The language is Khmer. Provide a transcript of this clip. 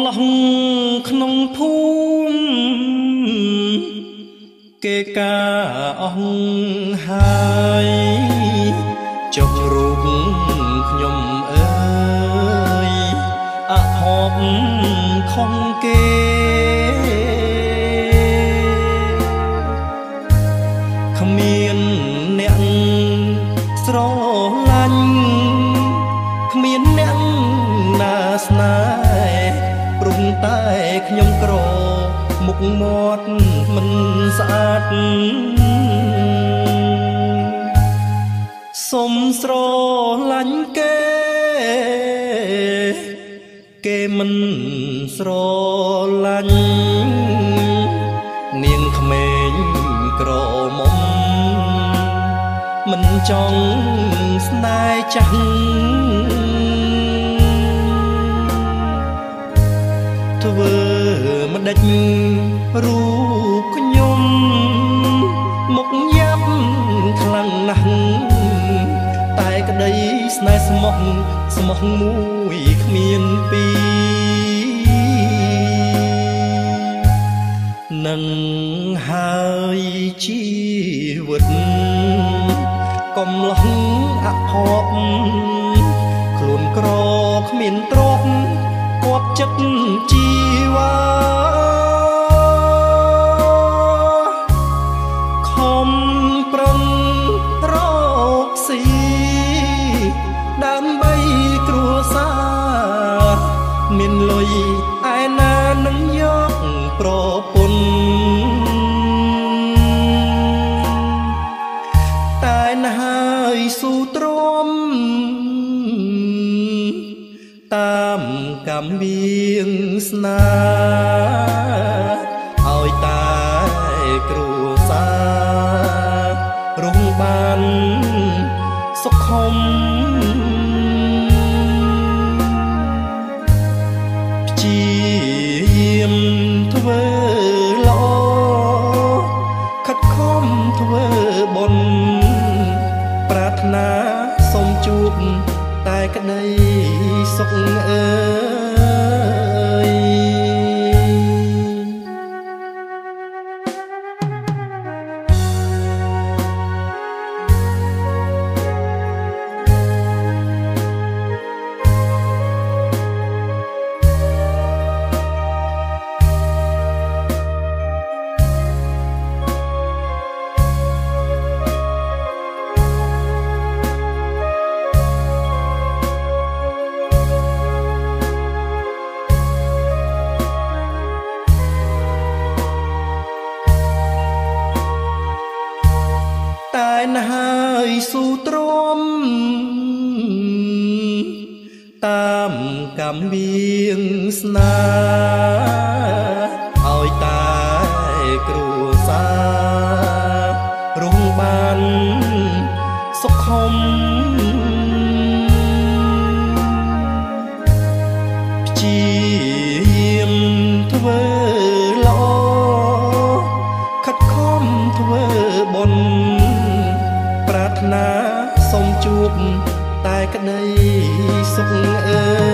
ឡោះក្នុងភូមិគេកាអស់ហើយចុះរូបខ្ញុំអើយអហបខំគេគ្មានអ្នកស្រឡាញ់គ្មានអ្នកណាស្នេហ៍ព្រមតែខ្ញុំក្រមុខមាត់មិនស្អាតសុំស្រឡាញ់គេមិនស្រឡាញ់នាងក្មេងក្រមុំមិនចង់ស្នេហ៍ចាស់ធ្វើម្ដេចរូបខ្ញុំមុខយ៉ាប់ខ្លាំងណាស់តែក្តីស្នេហ៍ស្មោះមួយគ្មានពីរនឹងហើយជីវិតកំឡោះអភ័ព្វខ្លួនក្រគ្មានទ្រព្យគប់ចិត្តជីវ៉ាខំប្រឹងរកស៊ីដើម្បីគ្រួសារមានលុយឯណានឹងយកប្រពន្ធតែណហើយស៊ូទ្រាំតាមកម្មវៀងស្នាឲ្យតែគ្រួសាររងបានសុខមព្យាយាមធ្វើល្អខិតខំធ្វើបុណ្យប្រាថ្នាសូមជួបតែក្តីសុខអើយតែណហើយស៊ូទ្រាំតាមកម្មវៀងស្នាឲ្យតែគ្រួសាររងបានសុខមព្យាយាមធ្វើល្អខិតខំធ្វើបុណ្យប្រាថ្នាសូមជួបតែក្តីសុខអើយ